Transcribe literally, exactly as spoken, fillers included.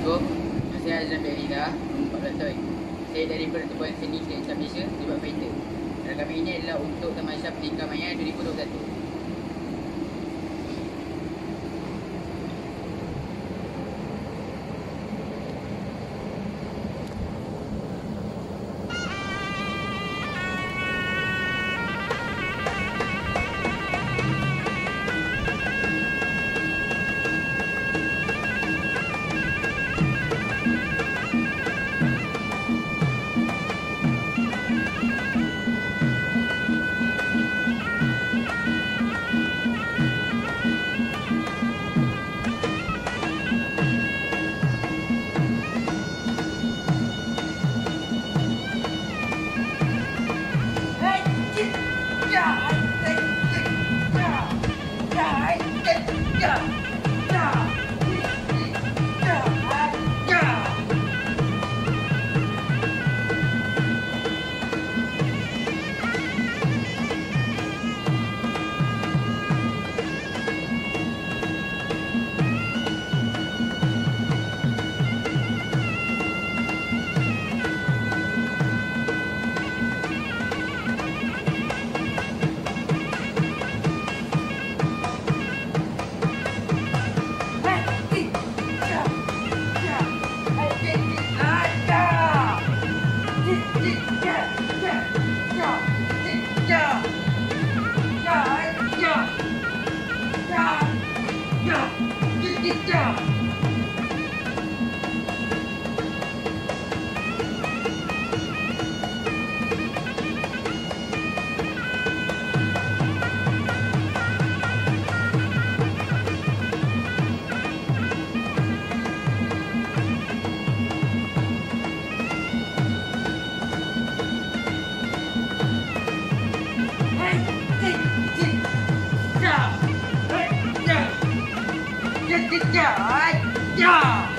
Assalamualaikum. Saya Azlan Berida, umur empat belas tahun. Saya dari Pertubuhan Seni Selangor Malaysia, Sebab Fighter. Dan kami ini adalah untuk Tamasya Pertikaian Maya dua ribu dua puluh satu. Yeah!